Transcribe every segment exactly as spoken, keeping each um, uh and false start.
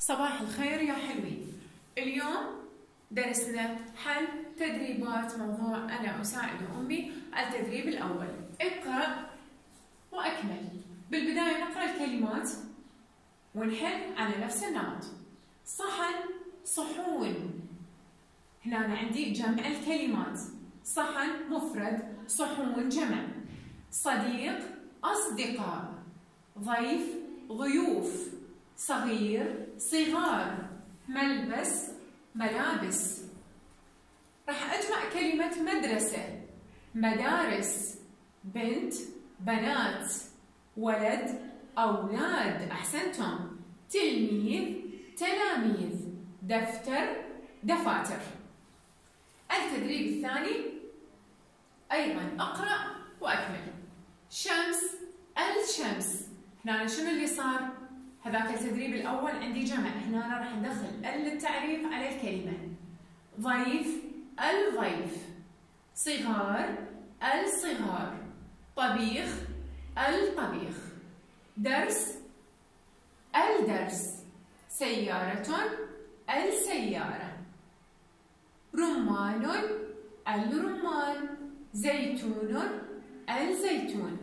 صباح الخير يا حلوين. اليوم درسنا حل تدريبات موضوع أنا أساعد أمي التدريب الأول. اقرأ وأكمل. بالبداية نقرأ الكلمات ونحل على نفس النمط. صحن، صحون. هنا أنا عندي جمع الكلمات. صحن مفرد، صحون جمع. صديق، أصدقاء. ضيف، ضيوف. صغير، صغار. ملبس، ملابس. راح أجمع كلمة مدرسة، مدارس. بنت، بنات. ولد، أولاد. أحسنتم. تلميذ، تلاميذ. دفتر، دفاتر. التدريب الثاني أيضا أقرأ وأكمل. شمس، الشمس. هنا شنو اللي صار؟ هذاك التدريب الأول عندي جمع، هنا أنا راح ندخل ال للتعريف على الكلمة. ضيف، الضيف. صغار، الصغار. طبيخ، الطبيخ. درس، الدرس. سيارة، السيارة. رمان، الرمان. زيتون، الزيتون.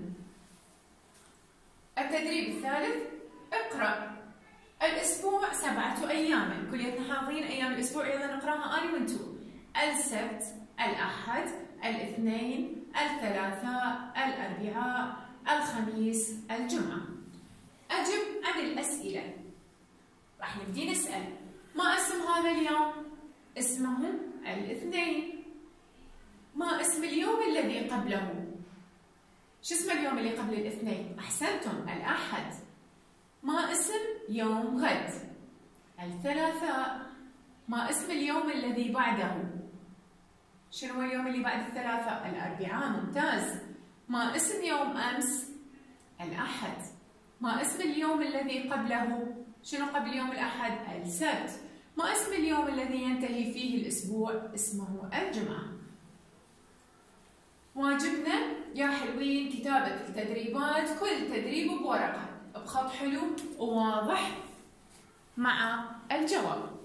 التدريب الثالث اقرأ. الأسبوع سبعة أيام، كليتنا حافظين أيام الأسبوع، يلا نقرأها أنا وأنتو. السبت، الأحد، الاثنين، الثلاثاء، الأربعاء، الخميس، الجمعة. أجب عن الأسئلة. راح نبدي نسأل: ما اسم هذا اليوم؟ اسمه الاثنين. ما اسم اليوم الذي قبله؟ شو اسم اليوم اللي قبل الاثنين؟ أحسنتم، الأحد. ما اسم يوم غد؟ الثلاثاء. ما اسم اليوم الذي بعده؟ شنو هو اليوم اللي بعد الثلاثاء؟ الأربعاء. ممتاز. ما اسم يوم أمس؟ الأحد. ما اسم اليوم الذي قبله؟ شنو قبل يوم الأحد؟ السبت. ما اسم اليوم الذي ينتهي فيه الأسبوع؟ اسمه الجمعة. واجبنا يا حلوين كتابة التدريبات، كل تدريب بورقة بخط حلو وواضح مع الجواب.